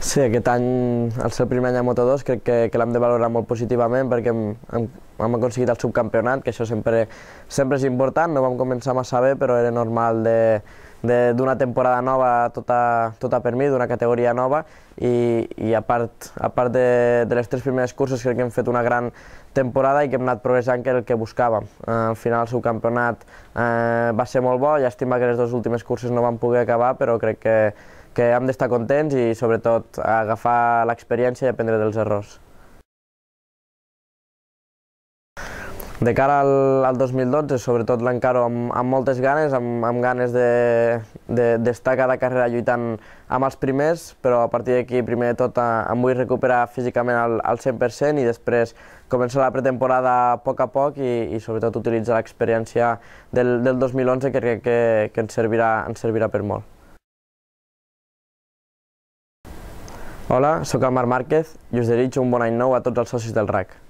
Sí, aquest any, al ser el primer any a Moto2, crec que l'hem de valorar molt positivament perquè hem aconseguit el subcampionat, que això sempre és important. No vam començar massa bé, però era normal d'una temporada nova tota per mi, d'una categoria nova, i a part de les 3 primeres curses crec que hem fet una gran temporada i que hem anat progressant, que era el que buscàvem. Al final el subcampionat va ser molt bo, llàstima que les 2 últimes curses no vam poder acabar, però crec que hem d'estar contents i sobretot agafar l'experiència i aprendre dels errors. De cara al 2012, sobretot l'encaro amb moltes ganes, amb ganes d'estar cada carrera lluitant amb els primers, però a partir d'aquí, primer de tot, em vull recuperar físicament al 100% i després començar la pretemporada a poc i sobretot utilitzar l'experiència del 2011, que crec que ens servirà per molt. Hola, soc el Marc Márquez i us desitjo un bon any nou a tots els socis del RAC.